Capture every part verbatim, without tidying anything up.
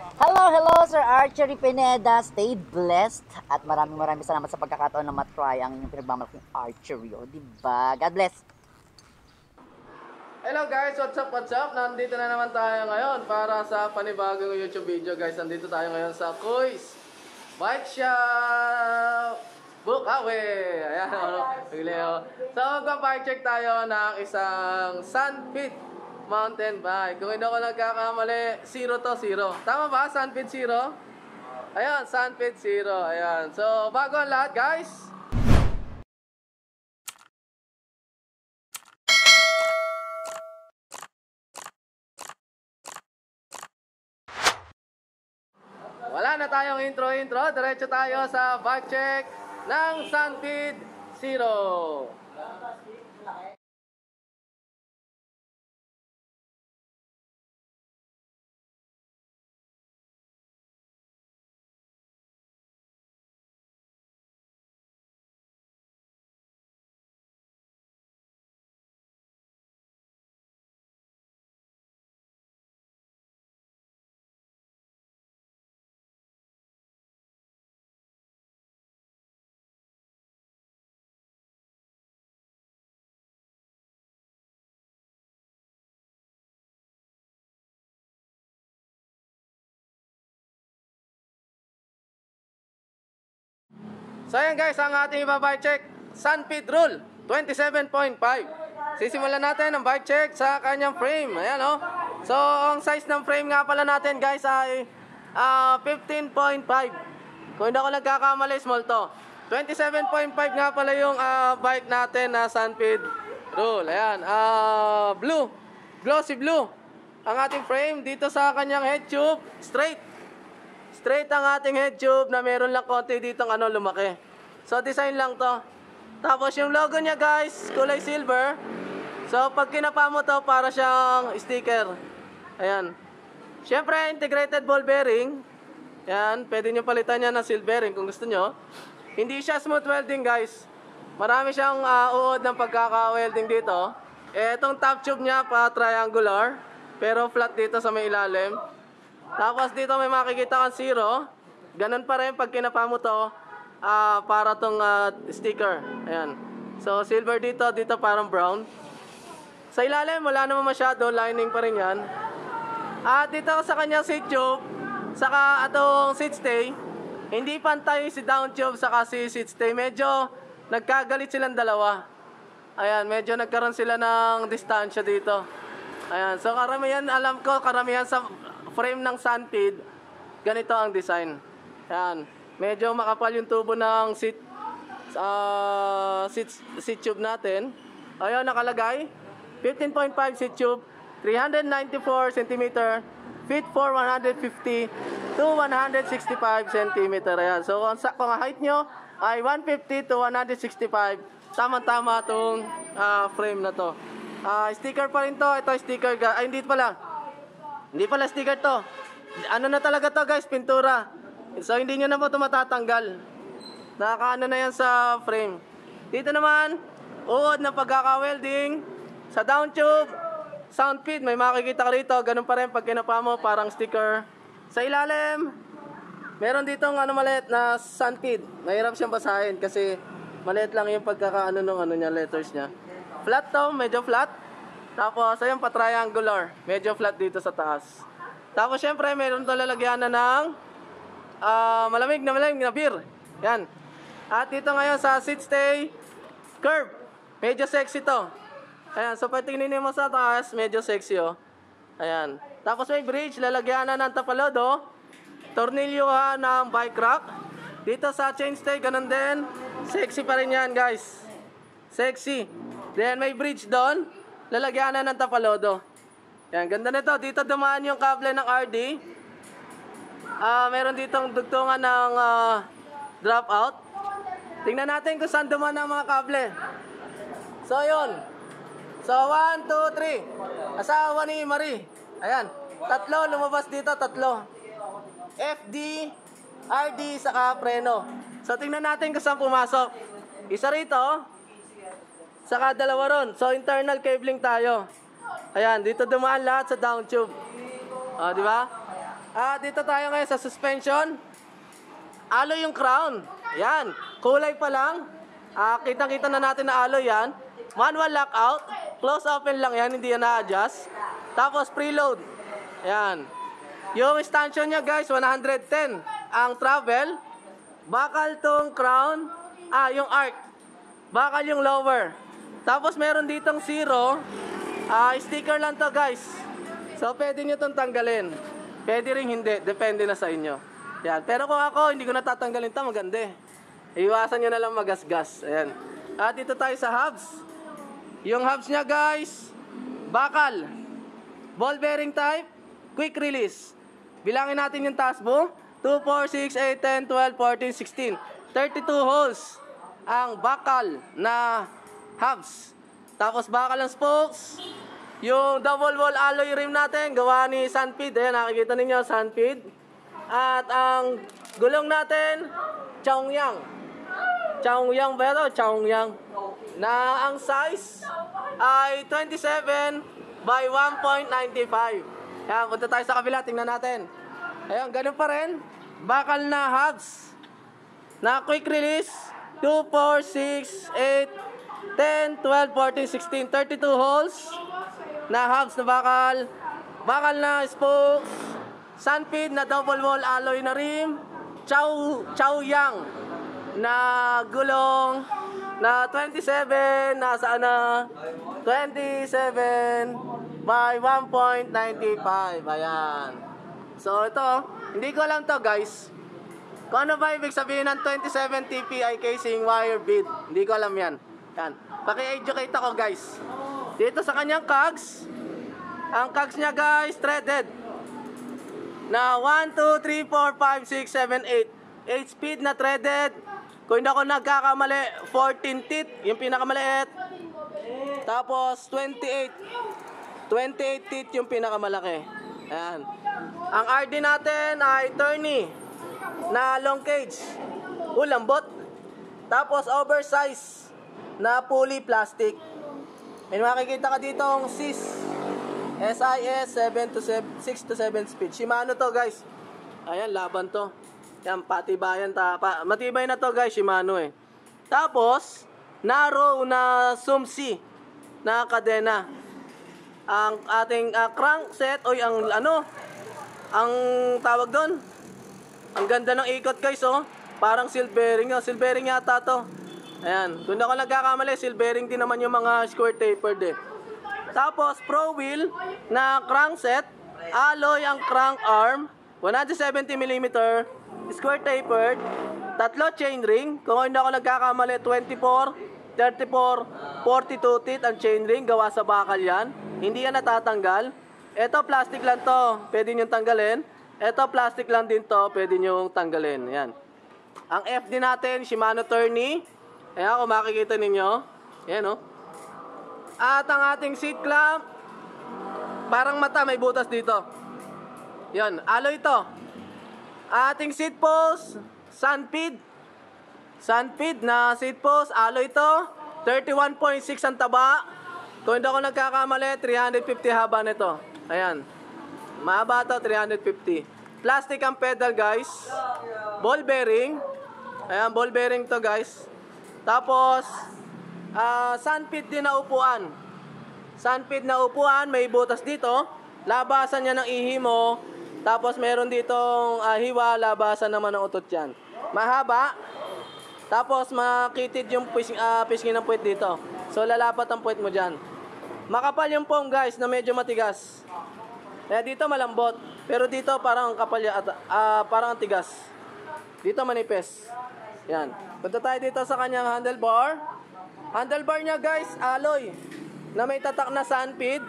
Hello, hello, Sir Archery Pineda. Stay blessed. At maraming maraming salamat sa pagkakataon na matry ang inyong pinagmamalaking archery. O, diba? God bless. Hello guys, what's up, what's up? Nandito na naman tayo ngayon para sa panibagong YouTube video guys. Nandito tayo ngayon sa Kuys Bookshop Bocaue. Ayan, ano, Leo. So, magpa-bike check tayo ng isang Sunpeed mountain bike. Kung hindi ako nagkakamali, zero to zero. Tama ba? Sunpeed zero? Ayan, Sunpeed zero. Ayan. So, bago ang lahat guys, wala na tayong intro-intro. Diretso tayo sa bike check ng Sunpeed Zero. So ayan guys, ang ating iba-bike check, Sunpeed Rule twenty-seven point five. Sisimulan natin ang bike check sa kanyang frame. Ayan o. Oh. So ang size ng frame nga pala natin guys ay uh, fifteen point five. Kung hindi ako nagkakamali, small to. twenty-seven point five nga pala yung uh, bike natin na Sunpeed Rule. Ayan, uh, blue, glossy blue ang ating frame. Dito sa kanyang head tube, straight. Straight ang ating head tube na meron lang konti ditong ano, lumaki. So design lang to. Tapos yung logo niya guys, kulay silver. So pag kinapa mo to, para siyang sticker. Ayan. Siyempre integrated ball bearing. Ayan, pwede nyo palitan yan ng seal bearing kung gusto nyo. Hindi siya smooth welding guys. Marami siyang uh, uod ng pagkaka-welding dito. Eh, itong top tube niya pa triangular, pero flat dito sa may ilalim. Tapos dito may makikita kang zero. Ganun pa rin pag kinapa mo to, uh, para tong uh, sticker. Ayan. So silver dito, dito parang brown. Sa ilalim wala naman masyado, lining pa rin yan. At dito sa kanyang seat tube, saka atong seat stay, hindi pantay si down tube saka si seat stay. Medyo nagkagalit silang dalawa. Ayan, medyo nagkaroon sila ng distansya dito. Ayan, so karamihan, alam ko karamihan sa frame ng Sunpeed, ganito ang design. Ayan, medyo makapal yung tubo ng seat, uh, seat, seat tube natin. Ayan, nakalagay fifteen point five seat tube, three hundred ninety-four centimeter, feet for one hundred fifty to one hundred sixty-five centimeter. Ayan, so kung, kung height nyo ay one fifty to one sixty-five, tama-tama itong uh, frame na to. Uh, sticker pa rin to. Ito sticker, ay hindi pala Hindi pala sticker to. Ano na talaga to guys, pintura. So hindi nyo na po ito matatanggal. Nakakaano na yan sa frame. Dito naman, uod na pagkaka-welding. Sa down tube, Sunpeed, may makikita ka rito. Ganun pa rin pag kinapa mo, parang sticker. Sa ilalim, meron ditong ano maliit na Sunpeed. Mahirap siyang basahin kasi maliit lang yung pagkakaano nung ano niya, letters niya. Flat to, medyo flat. Tapos, ayun pa triangular. Medyo flat dito sa taas. Tapos, syempre, meron ito lalagyan na ng uh, malamig na malamig na beer. Yan. At dito ngayon sa seat stay, curve. Medyo sexy to. Ayan. So, pag tingnan mo sa taas, medyo sexy oh. Ayan. Tapos, may bridge. Lalagyan na ng tapalodo. Tornilyo ng bike rack. Dito sa chain stay, ganun din. Sexy pa rin yan, guys. Sexy. Then, may bridge doon. Lalagyan na ng tapalodo. Yan, ganda nito. Dito dumaan yung kable ng R D. Uh, meron ditong dugtungan ng uh, drop out. Tingnan natin kung saan dumaan ang mga kable. So, yun. So, one, two, three. Asawa ni Marie. Ayan. Tatlo, lumabas dito, tatlo. F D, R D, saka preno. So, tingnan natin kung saan pumasok. Isa rito, saka dalawa ron. So, internal cabling tayo. Ayan, dito dumaan lahat sa down tube. O, di ba? At dito tayo ngayon sa suspension. Alloy yung crown. Yan. Kulay pa lang. Ah, kitang-kita na natin na alloy yan. Manual lockout. Close open lang yan. Hindi yan na-adjust. Tapos preload. Yan. Yung stanchion niya guys, one hundred ten. Ang travel. Bakal tong crown. Ah, yung arc. Bakal yung lower. Tapos meron ditong zero. Ah, sticker lang to guys. So pwede nyo itong tanggalin. Pwede rin hindi. Depende na sa inyo. Yan. Pero kung ako, hindi ko natatanggalin ito. Maganda eh. Iwasan nyo na lang magasgas. Ayan. At dito tayo sa hubs. Yung hubs niya guys, bakal. Ball bearing type. Quick release. Bilangin natin yung task mo. two, four, six, eight, ten, twelve, fourteen, sixteen. thirty-two holes ang bakal na hubs. Tapos bakal ang spokes. Yung double wall alloy rim natin, gawa ni Sunpeed. Ayan, nakikita ninyo, Sunpeed. At ang gulong natin, Sto.Niño. Sto.Niño ba ito? Sto.Niño. Na ang size ay twenty-seven by one point nine five. Ayan, punta tayo sa kabila, tingnan natin. Ayan, ganun pa rin. Bakal na hubs. Na quick release. two, four, six, eight, ten, twelve, fourteen, sixteen, thirty-two holes na hubs na bakal, bakal na spokes, Sunpeed na double wall alloy na rim, Chow, Sto.Niño na gulong na twenty-seven, nasa na twenty-seven by one point nine five. Ayan. So ito, hindi ko alam to guys. Kung ano ba ibig sabihin ng twenty-seven T P I casing wire bead? Hindi ko alam yan. Yan. Paki-educate ako guys. Dito sa kanyang cogs, ang cogs niya guys, threaded. Na one, two, three, four, five, six, seven, eight. eight speed na threaded. Kung hindi ako nagkakamali, fourteen teeth, yung pinakamaliit. Tapos twenty-eight. twenty-eight teeth yung pinakamalaki. Ayan. Ang R D natin ay thirty. Na long cage, o lambot. Tapos oversize na pulley plastic. May makikita ka dito ang S I S S I S six to seven speed. Shimano to guys. Ayan, laban to. Yan, patibayan ta. Pa, matibay na to guys, Shimano eh. Tapos narrow na sumsi na kadena. Ang ating uh, crankset, oy ang ano, ang tawag doon. Ang ganda ng ikot guys, oh. Parang silvering, oh. Silvering yata to. Ayan. Kung ako nagkakamali, silvering din naman yung mga square tapered eh. Tapos, pro wheel na crankset. Alloy ang crank arm. one hundred seventy millimeter. Square tapered. Tatlo chain ring. Kung hindi ako nagkakamali, twenty-four, thirty-four, forty-two teeth ang chain ring. Gawa sa bakal yan. Hindi yan natatanggal. Ito, plastic lang to. Pwede nyo tanggalin. Ito, plastic lang din to. Pwede nyo tanggalin. Yan. Ang F D natin, Shimano thirty. Ayan, kung makikita ninyo. Ayan, oh. At ang ating seat clamp, parang mata, may butas dito. Yan, alloy ito. Ating seat post, Sunpeed. Sunpeed na seat post, alloy ito. thirty-one point six ang taba. Kung hindi ako nagkakamali, three hundred fifty haba nito. Ayan. Mahaba ito, three hundred fifty. Plastic ang pedal guys. Ball bearing. Ayan, ball bearing to guys. Tapos, uh, Sunpeed din na upuan. Sunpeed na upuan, may butas dito. Labasan niya ng ihi mo. Tapos meron ditong uh, hiwa, labasan naman ng utot yan. Mahaba. Tapos makitid yung pisngi, uh, pisngi ng puwet dito. So lalapat ang puwet mo dyan. Makapal yung foam guys na medyo matigas. Kaya dito malambot. Pero dito parang kapal at uh, parang tigas. Dito manipis. Yan. Punta tayo dito sa kanyang handlebar. Handlebar niya guys, alloy. Na may tatak na Sunpeed.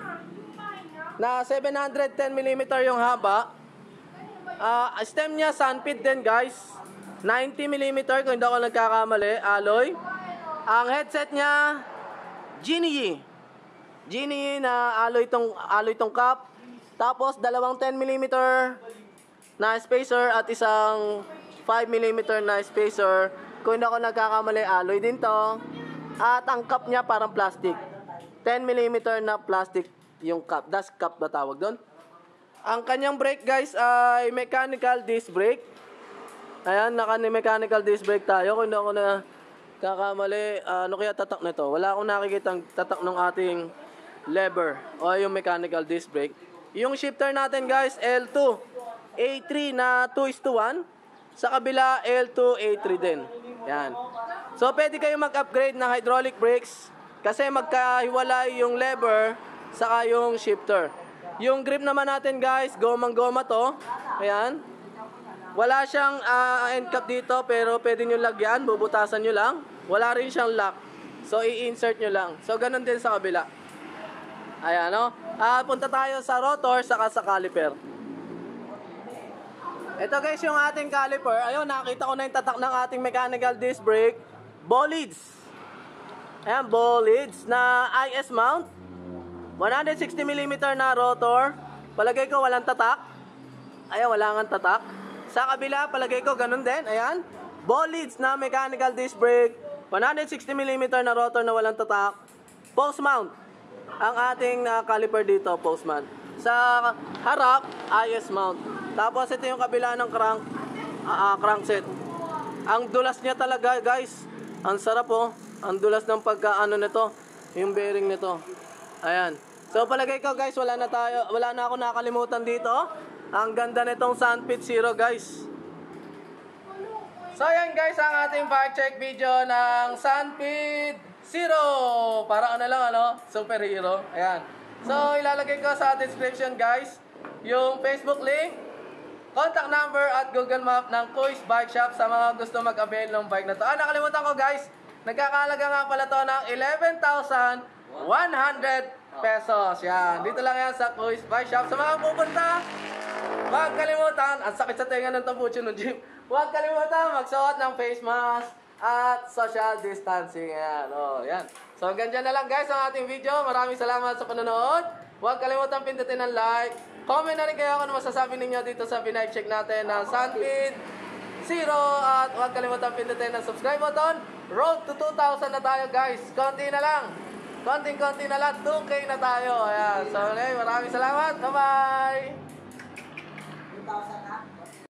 Na seven hundred ten millimeter yung haba. Uh, stem niya Sunpeed din guys. ninety millimeter kung hindi ako nagkakamali. Alloy. Ang headset niya Genie. Genie na alloy tong, alloy tong cup. Tapos dalawang ten millimeter na spacer at isang five millimeter na spacer. Kung hindi ako nagkakamali, alloy din to. At ang cup niya parang plastic. ten millimeter na plastic yung cup. Dust cup ba tawag doon? Ang kanyang brake guys ay mechanical disc brake. Ayan, naka-mechanical disc brake tayo. Kung hindi ako na kakamali, uh, ano kaya tatak nito? Wala akong nakikita tatak ng ating lever o yung mechanical disc brake. Yung shifter natin guys, L two A three na two is to one. Sa kabila, L two A three din. Yan. So, pwede kayo mag-upgrade ng hydraulic brakes kasi magkahiwalay yung lever saka yung shifter. Yung grip naman natin guys, gomang-goma to. Ayan. Wala siyang uh, end cap dito pero pwede nyo lagyan, bubutasan nyo lang. Wala rin siyang lock. So, i-insert nyo lang. So, ganun din sa kabila. Ayan, no? Uh, punta tayo sa rotor saka sa caliper. Ito guys yung ating caliper. Ayun, nakita ko na yung tatak ng ating mechanical disc brake. Ball leads. Ayan, ball leads na I S mount. one hundred sixty millimeter na rotor. Palagay ko walang tatak. Ayan, wala nga tatak. Sa kabila, palagay ko ganun din. Ayan. Ball leads na mechanical disc brake. one hundred sixty millimeter na rotor na walang tatak. Post mount. Ang ating uh, caliper dito, post mount. Sa harap, I S mount. Tapos ito yung kabila ng crank, uh, crankset. Ang dulas niya talaga guys. Ang sarap oh. Ang dulas ng pagkaano nito. Yung bearing nito. Ayan. So palagay ko guys, wala na tayo, wala na ako nakalimutan dito. Ang ganda nitong Sunpeed Zero guys. So ayan guys, ang ating bike check video ng Sunpeed Zero. Para ano lang ano, superhero. Ayan. So ilalagay ko sa description guys yung Facebook link, contact number at Google Map ng Kuys Bike Shop sa mga gusto mag-avail ng bike na to. Ah, nakalimutan ko guys, nagkakalaga nga pala to ng eleven thousand one hundred pesos. Yan. Dito lang yan sa Kuys Bike Shop. Sa mga pupunta, huwag kalimutan, ang sakit sa tenga ng tambucho ng jeep. Huwag kalimutan magsuot ng face mask at social distancing. Yan. Oh, yan. So hanggang dyan na lang guys ang ating video. Maraming salamat sa panonood. Huwag kalimutan pindutin ang like. Comment na rin kayo kung ano masasabi ninyo dito sa binipe check natin ng Sunpeed Zero. At huwag kalimutan pindutin ang subscribe button. Road to two thousand na tayo guys. Konti na lang. Konting-konti na lang. two K na tayo. Ayan. So, okay, maraming salamat. Bye-bye.